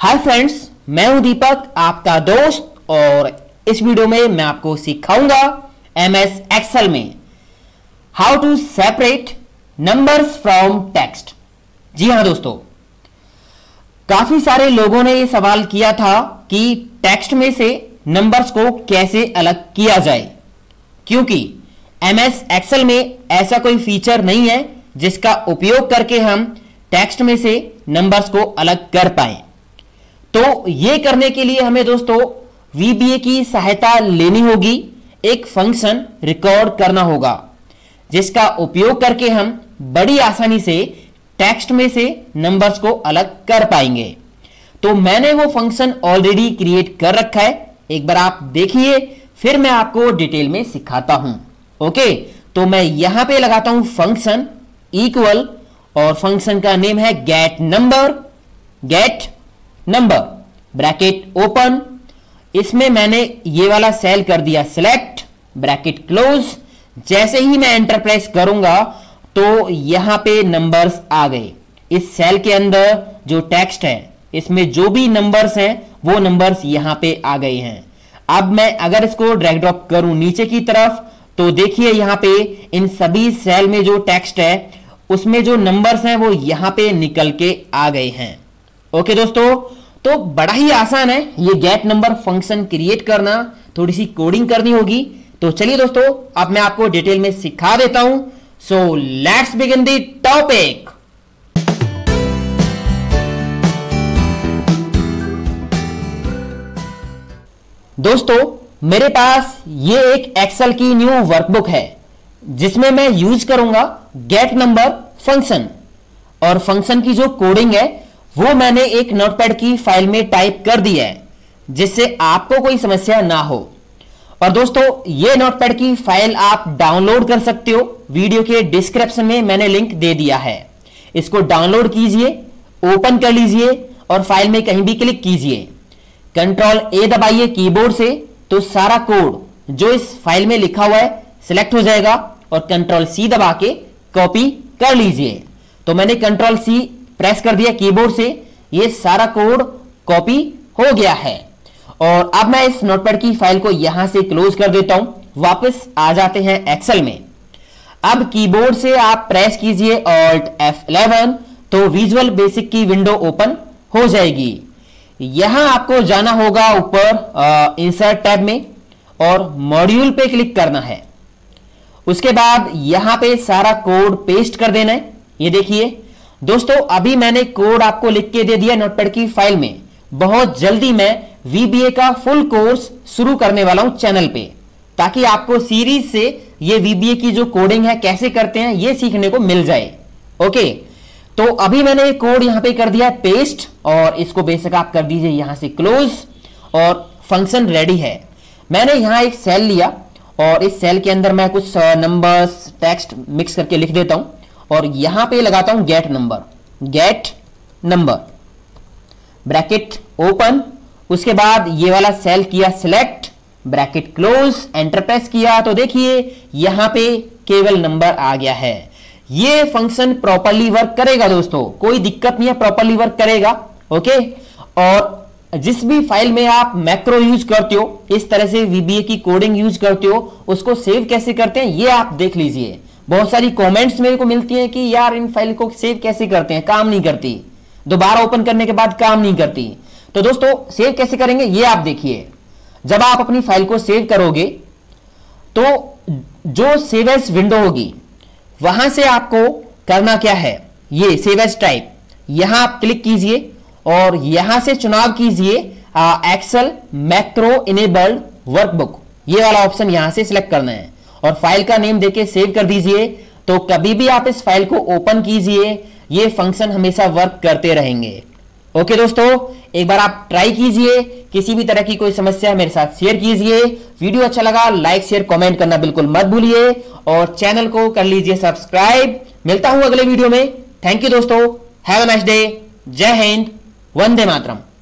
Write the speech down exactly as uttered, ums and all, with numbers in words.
Hi friends, मैं हूं दीपक, आपका दोस्त। और इस वीडियो में मैं आपको सिखाऊंगा एमएस एक्सेल में how to separate numbers from text. जी हां दोस्तों, काफी सारे लोगों ने यह सवाल किया था कि टेक्स्ट में से नंबर्स को कैसे अलग किया जाए, क्योंकि एमएस एक्सेल में ऐसा कोई फीचर नहीं है जिसका उपयोग करके हम टेक्स्ट में से नंबर्स को अलग कर पाए। तो यह करने के लिए हमें दोस्तों वीबीए की सहायता लेनी होगी। एक फंक्शन रिकॉर्ड करना होगा जिसका उपयोग करके हम बड़ी आसानी से टेक्स्ट में से नंबर्स को अलग कर पाएंगे। तो मैंने वो फंक्शन ऑलरेडी क्रिएट कर रखा है, एक बार आप देखिए, फिर मैं आपको डिटेल में सिखाता हूं। ओके, तो मैं यहां पे लगाता हूं फंक्शन इक्वल, और फंक्शन का नेम है get number. Get number bracket open, इसमें मैंने ये वाला सेल कर दिया सिलेक्ट, ब्रैकेट क्लोज। जैसे ही मैं एंटर प्रेस करूंगा तो यहां पे नंबर्स आ गए। इस सेल के अंदर जो टेक्स्ट है इसमें जो भी नंबर्स हैं वो नंबर्स यहां पे आ गए हैं। अब मैं अगर इसको ड्रैग ड्रॉप करूं नीचे की तरफ तो देखिए यहां पे इन सभी सेल में जो टेक्स्ट है उसमें जो नंबर्स हैं वो यहां पे निकल के आ गए हैं। ओके दोस्तों, तो बड़ा ही आसान है ये गेट नंबर फंक्शन क्रिएट करना, थोड़ी सी कोडिंग करनी होगी। तो चलिए दोस्तों, अब मैं आपको डिटेल में सिखा देता हूं। So let's begin the topic. दोस्तों, मेरे पास ये एक एक्सेल की न्यू वर्कबुक है जिसमें मैं यूज करूंगा गेट नंबर फंक्शन, और फंक्शन की जो कोडिंग है वो मैंने एक नोटपैड की फाइल में टाइप कर दिया है जिससे आपको कोई समस्या ना हो। और दोस्तों, ये नोटपैड की फाइल आप डाउनलोड कर सकते हो, वीडियो के डिस्क्रिप्शन में मैंने लिंक दे दिया है। इसको डाउनलोड कीजिए, ओपन कर लीजिए और फाइल में कहीं भी क्लिक कीजिए। कंट्रोल ए दबाइए कीबोर्ड से तो सारा कोड जो इस फाइल में लिखा हुआ है सिलेक्ट हो जाएगा, और कंट्रोल सी दबा के कॉपी कर लीजिए। तो मैंने कंट्रोल सी प्रेस कर दिया कीबोर्ड से, ये सारा कोड कॉपी हो गया है। और अब मैं इस नोटपैड की फाइल को यहां से क्लोज कर देता हूं। वापस आ जाते हैं एक्सेल में। अब कीबोर्ड से आप प्रेस कीजिए ऑल्ट एफ इलेवन, तो विजुअल बेसिक की विंडो ओपन हो जाएगी। यहां आपको जाना होगा ऊपर इंसर्ट टैब में और मॉड्यूल पे क्लिक करना है। उसके बाद यहां पे सारा कोड पेस्ट कर देना है। ये देखिए दोस्तों, अभी मैंने कोड आपको लिख के दे दिया नोटपैड की फाइल में। बहुत जल्दी मैं वीबीए का फुल कोर्स शुरू करने वाला हूं चैनल पे, ताकि आपको सीरीज से ये वीबीए की जो कोडिंग है कैसे करते हैं ये सीखने को मिल जाए। ओके, तो अभी मैंने कोड यहां पे कर दिया पेस्ट, और इसको बेशक आप कर दीजिए यहां से क्लोज, और फंक्शन रेडी है। मैंने यहां एक सेल लिया और इस सेल के अंदर मैं कुछ नंबर्स टेक्स्ट मिक्स करके लिख देता हूं, और यहां पे लगाता हूं get number. Get number bracket open, उसके बाद ये वाला सेल किया select, bracket close, enter press किया तो देखिए यहां पे केवल नंबर आ गया है। ये फंक्शन प्रॉपर्ली वर्क करेगा दोस्तों, कोई दिक्कत नहीं है, प्रॉपर्ली वर्क करेगा। ओके, और जिस भी फाइल में आप मैक्रो यूज करते हो, इस तरह से वीबीए की कोडिंग यूज करते हो, उसको सेव कैसे करते हैं ये आप देख लीजिए। बहुत सारी कमेंट्स मेरे को मिलती हैं कि यार इन फाइल को सेव कैसे करते हैं, काम नहीं करती, दोबारा ओपन करने के बाद काम नहीं करती। तो दोस्तों, सेव कैसे करेंगे ये आप देखिए। जब आप अपनी फाइल को सेव करोगे तो जो सेव एज विंडो होगी वहां से आपको करना क्या है, ये सेव एज टाइप, यहां आप क्लिक कीजिए और यहां से चुनाव कीजिए एक्सेल मैक्रो इनेबल्ड वर्कबुक, ये वाला ऑप्शन यहां से सिलेक्ट करना है और फाइल का नेम देके सेव कर दीजिए। तो कभी भी आप इस फाइल को ओपन कीजिए, ये फंक्शन हमेशा वर्क करते रहेंगे। ओके दोस्तों, एक बार आप ट्राई कीजिए। किसी भी तरह की कोई समस्या मेरे साथ शेयर कीजिए। वीडियो अच्छा लगा लाइक शेयर कमेंट करना बिल्कुल मत भूलिए, और चैनल को कर लीजिए सब्सक्राइब। मिलता हूं अगले वीडियो में। थैंक यू दोस्तों, हैव अ नाइस डे। जय हिंद, वंदे मातरम।